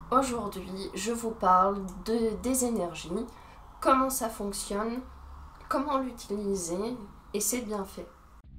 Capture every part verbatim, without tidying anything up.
Aujourd'hui, je vous parle de, des énergies, comment ça fonctionne, comment l'utiliser et c'est bien fait.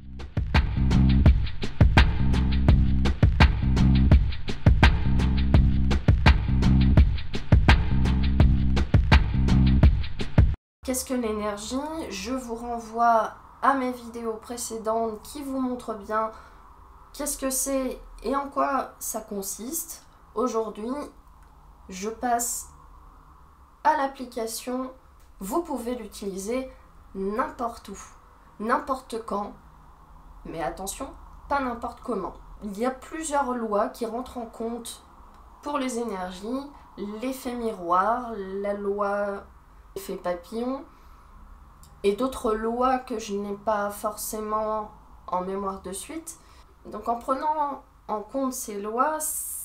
Qu'est-ce que l'énergie? Je vous renvoie à mes vidéos précédentes qui vous montrent bien qu'est-ce que c'est et en quoi ça consiste. Aujourd'hui, je passe à l'application. Vous pouvez l'utiliser n'importe où, n'importe quand, mais attention, pas n'importe comment. Il y a plusieurs lois qui rentrent en compte pour les énergies, l'effet miroir, la loi effet papillon et d'autres lois que je n'ai pas forcément en mémoire de suite. Donc en prenant en compte ces lois,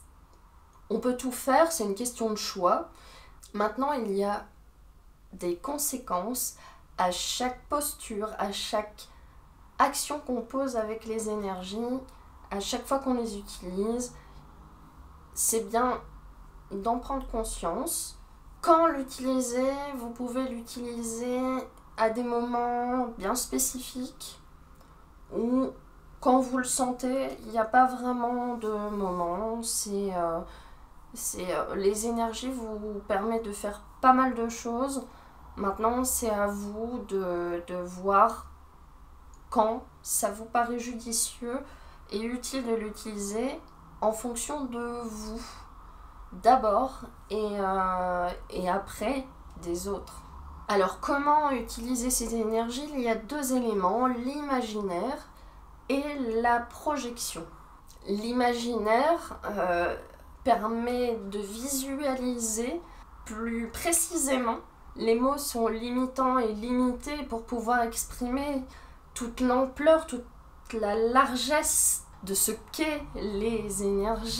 on peut tout faire, c'est une question de choix. Maintenant, il y a des conséquences à chaque posture, à chaque action qu'on pose avec les énergies, à chaque fois qu'on les utilise. C'est bien d'en prendre conscience. Quand l'utiliser, vous pouvez l'utiliser à des moments bien spécifiques ou quand vous le sentez. Il n'y a pas vraiment de moment. C'est, euh, c'est, euh, les énergies vous permettent de faire pas mal de choses. Maintenant, c'est à vous de, de voir quand ça vous paraît judicieux et utile de l'utiliser en fonction de vous d'abord et, euh, et après des autres. Alors comment utiliser ces énergies? Il y a deux éléments, l'imaginaire et la projection. L'imaginaire euh, permet de visualiser plus précisément. Les mots sont limitants et limités pour pouvoir exprimer toute l'ampleur, toute la largesse de ce qu'est les énergies.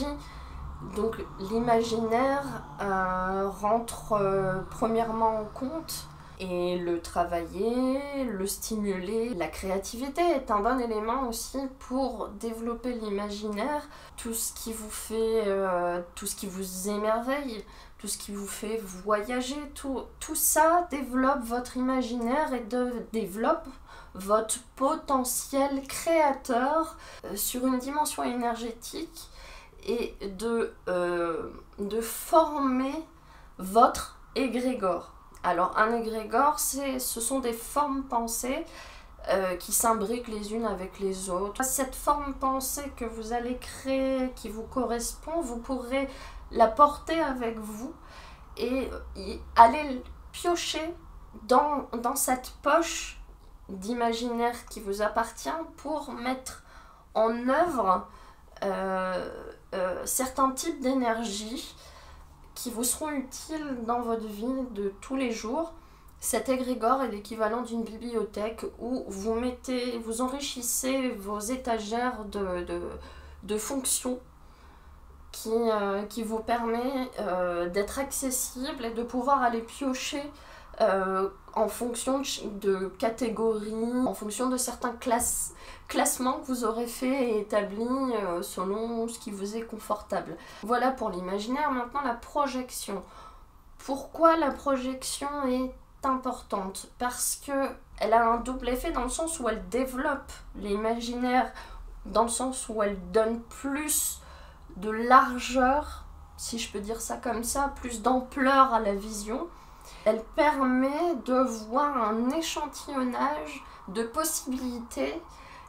Donc l'imaginaire euh, rentre euh, premièrement en compte et le travailler, le stimuler. La créativité est un bon élément aussi pour développer l'imaginaire. Tout ce qui vous fait, euh, tout ce qui vous émerveille, tout ce qui vous fait voyager, tout, tout ça développe votre imaginaire et de, développe votre potentiel créateur euh, sur une dimension énergétique et de, euh, de former votre égrégore. Alors un égrégore, c'est, ce sont des formes pensées euh, qui s'imbriquent les unes avec les autres. Cette forme pensée que vous allez créer, qui vous correspond, vous pourrez la porter avec vous et, et aller piocher dans, dans cette poche d'imaginaire qui vous appartient pour mettre en œuvre euh, euh, certains types d'énergie qui vous seront utiles dans votre vie de tous les jours. Cet égrégore est l'équivalent d'une bibliothèque où vous mettez, vous enrichissez vos étagères de, de, de fonctions qui, euh, qui vous permet euh, d'être accessible et de pouvoir aller piocher euh, en fonction de, de catégories, en fonction de certains classes, classements que vous aurez fait et établis euh, selon ce qui vous est confortable. Voilà pour l'imaginaire. Maintenant la projection. Pourquoi la projection est importante? Parce qu'elle a un double effet dans le sens où elle développe l'imaginaire, dans le sens où elle donne plus de largeur, si je peux dire ça comme ça, plus d'ampleur à la vision. Elle permet de voir un échantillonnage de possibilités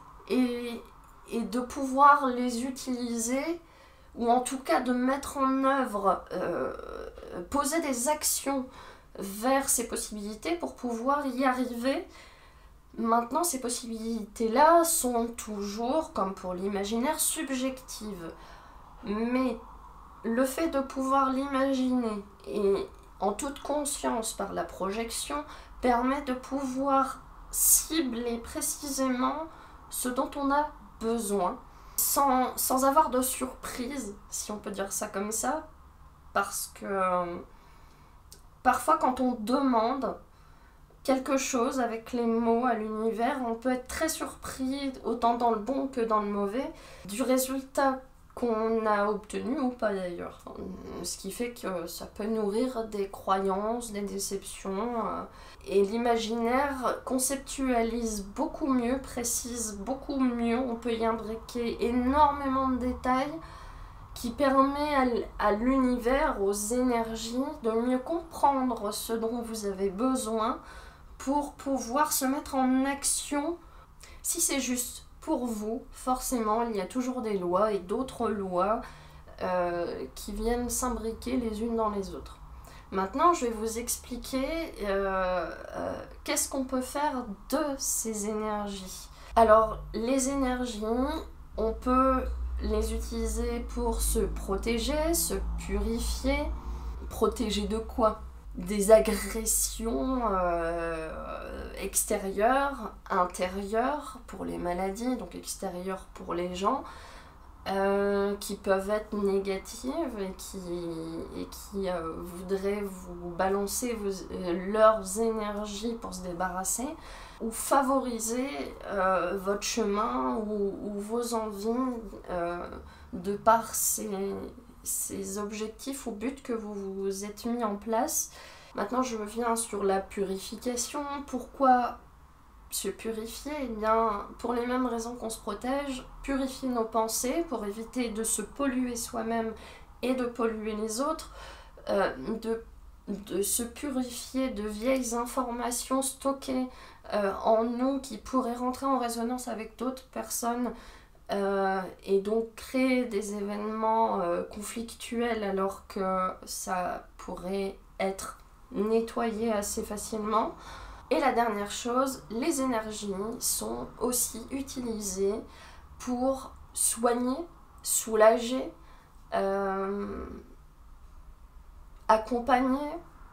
et, et de pouvoir les utiliser, ou en tout cas de mettre en œuvre, euh, poser des actions vers ces possibilités pour pouvoir y arriver. Maintenant, ces possibilités-là sont toujours, comme pour l'imaginaire, subjectives. Mais le fait de pouvoir l'imaginer et en toute conscience par la projection permet de pouvoir cibler précisément ce dont on a besoin sans, sans avoir de surprise, si on peut dire ça comme ça, parce que euh, parfois quand on demande quelque chose avec les mots à l'univers, on peut être très surpris, autant dans le bon que dans le mauvais, du résultat qu'on a obtenu ou pas d'ailleurs. Ce qui fait que ça peut nourrir des croyances, des déceptions. Et l'imaginaire conceptualise beaucoup mieux, précise beaucoup mieux. On peut y imbriquer énormément de détails qui permet à, à l'univers, aux énergies, de mieux comprendre ce dont vous avez besoin pour pouvoir se mettre en action. Si c'est juste pour vous, forcément, il y a toujours des lois et d'autres lois euh, qui viennent s'imbriquer les unes dans les autres. Maintenant, je vais vous expliquer euh, euh, qu'est-ce qu'on peut faire de ces énergies. Alors, les énergies, on peut les utiliser pour se protéger, se purifier. Protéger de quoi ? Des agressions euh, extérieures, intérieures pour les maladies, donc extérieures pour les gens, euh, qui peuvent être négatives et qui, et qui euh, voudraient vous balancer vos, euh, leurs énergies pour se débarrasser, ou favoriser euh, votre chemin ou, ou vos envies euh, de par ces, ces objectifs ou buts que vous vous êtes mis en place. Maintenant, je reviens sur la purification. Pourquoi se purifier? Eh bien, pour les mêmes raisons qu'on se protège, purifier nos pensées pour éviter de se polluer soi-même et de polluer les autres, euh, de, de se purifier de vieilles informations stockées euh, en nous qui pourraient rentrer en résonance avec d'autres personnes euh, et donc créer des événements euh, conflictuels alors que ça pourrait être nettoyé assez facilement. Et la dernière chose, les énergies sont aussi utilisées pour soigner, soulager, euh, accompagner,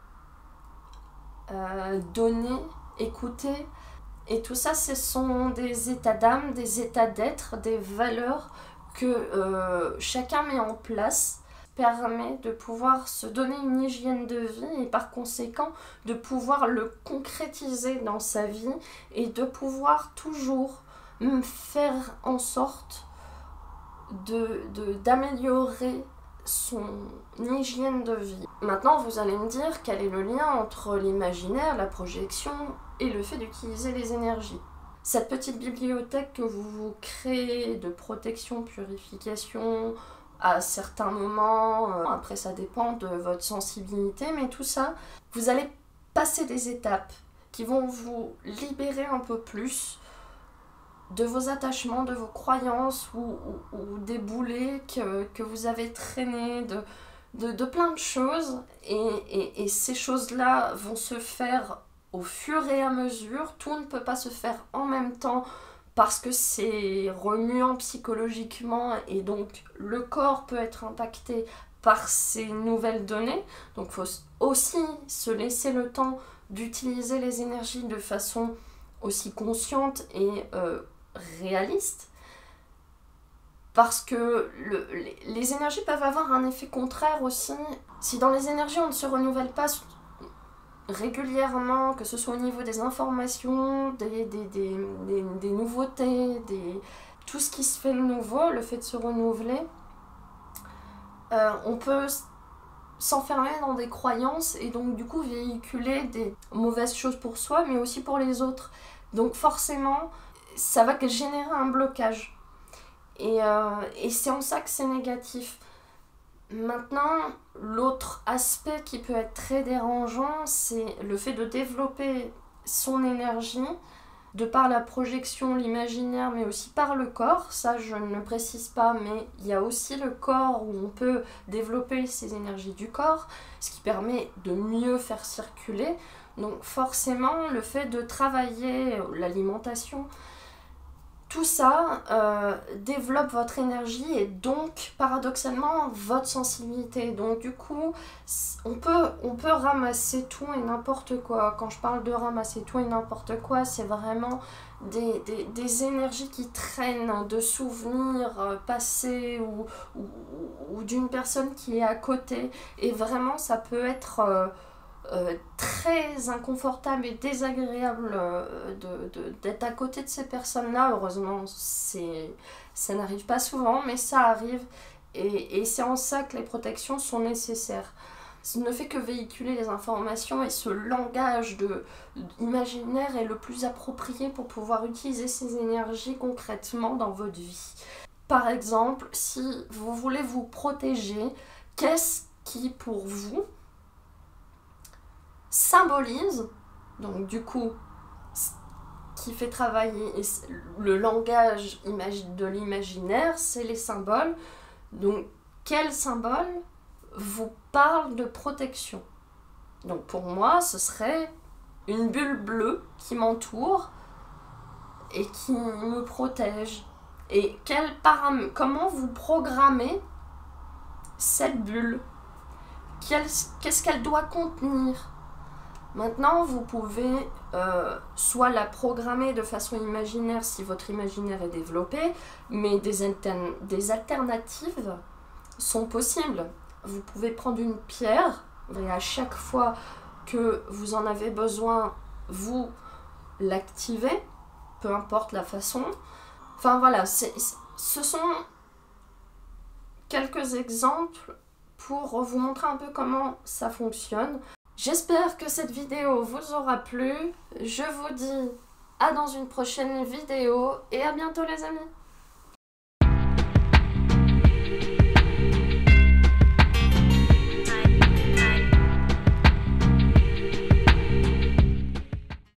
euh, donner, écouter. Et tout ça, ce sont des états d'âme, des états d'être, des valeurs que euh, chacun met en place, permet de pouvoir se donner une hygiène de vie et par conséquent de pouvoir le concrétiser dans sa vie et de pouvoir toujours faire en sorte de, de, d'améliorer son hygiène de vie. Maintenant, vous allez me dire quel est le lien entre l'imaginaire, la projection et le fait d'utiliser les énergies. Cette petite bibliothèque que vous vous créez de protection, purification, à certains moments, euh, après ça dépend de votre sensibilité, mais tout ça, vous allez passer des étapes qui vont vous libérer un peu plus de vos attachements, de vos croyances ou, ou, ou des boulets que, que vous avez traînés, de, de, de plein de choses. Et, et, et ces choses-là vont se faire au fur et à mesure. Tout ne peut pas se faire en même temps parce que c'est remuant psychologiquement et donc le corps peut être impacté par ces nouvelles données. Donc il faut aussi se laisser le temps d'utiliser les énergies de façon aussi consciente et euh, réaliste. Parce que le, les, les énergies peuvent avoir un effet contraire aussi. Si dans les énergies on ne se renouvelle pas régulièrement, que ce soit au niveau des informations, des, des, des, des, des nouveautés, des, tout ce qui se fait de nouveau, le fait de se renouveler, euh, on peut s'enfermer dans des croyances et donc du coup véhiculer des mauvaises choses pour soi mais aussi pour les autres. Donc forcément, ça va générer un blocage. Et, euh, et c'est en ça que c'est négatif. Maintenant, l'autre aspect qui peut être très dérangeant, c'est le fait de développer son énergie de par la projection, l'imaginaire, mais aussi par le corps. Ça, je ne le précise pas, mais il y a aussi le corps où on peut développer ces énergies du corps, ce qui permet de mieux faire circuler. Donc forcément, le fait de travailler l'alimentation, tout ça euh, développe votre énergie et donc paradoxalement votre sensibilité. Donc du coup, on peut, on peut ramasser tout et n'importe quoi. Quand je parle de ramasser tout et n'importe quoi, c'est vraiment des, des, des énergies qui traînent de souvenirs euh, passés ou, ou, ou d'une personne qui est à côté. Et vraiment, ça peut être Euh, Euh, très inconfortable et désagréable euh, de, de, d'être à côté de ces personnes-là. Heureusement, c'est, ça n'arrive pas souvent, mais ça arrive. Et, et c'est en ça que les protections sont nécessaires. Ça ne fait que véhiculer les informations et ce langage de, imaginaire est le plus approprié pour pouvoir utiliser ces énergies concrètement dans votre vie. Par exemple, si vous voulez vous protéger, qu'est-ce qui pour vous symbolise, donc du coup, qui fait travailler le langage de l'imaginaire, c'est les symboles. Donc, quel symbole vous parle de protection? Donc, pour moi, ce serait une bulle bleue qui m'entoure et qui me protège. Et quel param- comment vous programmez cette bulle? Qu'est-ce qu'elle doit contenir? Maintenant, vous pouvez euh, soit la programmer de façon imaginaire si votre imaginaire est développé, mais des, altern des alternatives sont possibles. Vous pouvez prendre une pierre et à chaque fois que vous en avez besoin, vous l'activez, peu importe la façon. Enfin voilà, c'est, ce sont quelques exemples pour vous montrer un peu comment ça fonctionne. J'espère que cette vidéo vous aura plu. Je vous dis à dans une prochaine vidéo et à bientôt les amis.